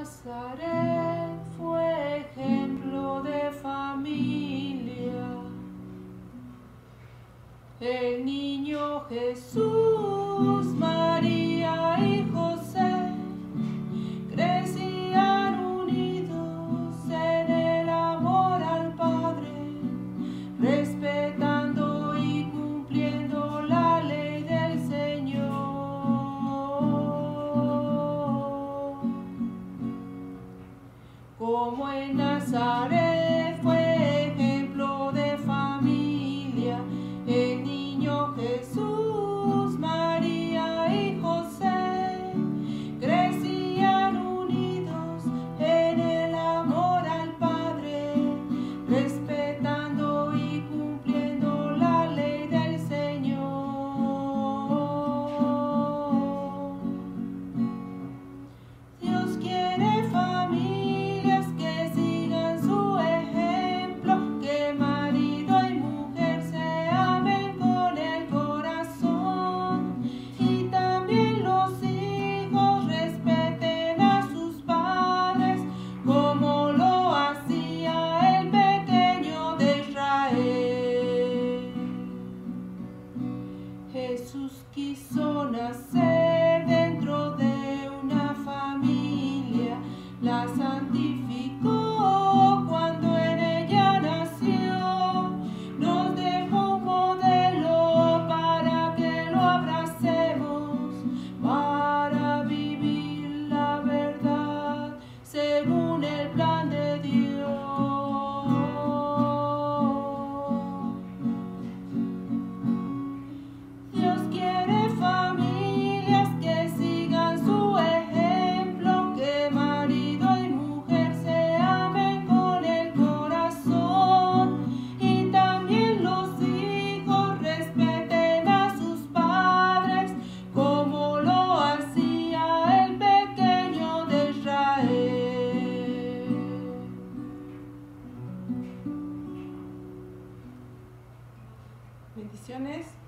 Nazaret fue ejemplo de familia. El niño Jesús, María y José crecían unidos en el amor al Padre, respetando y cumpliendo la ley del Señor. Como en Nazaret fue ejemplo de familia, el niño Jesús, María y José crecían unidos en el amor al Padre, respetando y cumpliendo la ley del Señor. Dios quiere familias que sigan su ejemplo, que marido y mujer se amen con el corazón, y también los hijos respeten a sus padres, como lo hacía el pequeño de Israel. Jesús quiso nacer dentro de una familia, la santificó cuando en ella nació, nos dejó un modelo para que lo abracemos, para vivir la verdad según el plan de Dios. Dios quiere familias que sigan su ejemplo, que marido y mujer se amen con el corazón, y también los hijos respeten a sus padres, como lo hacía el pequeño de Israel. Bendiciones.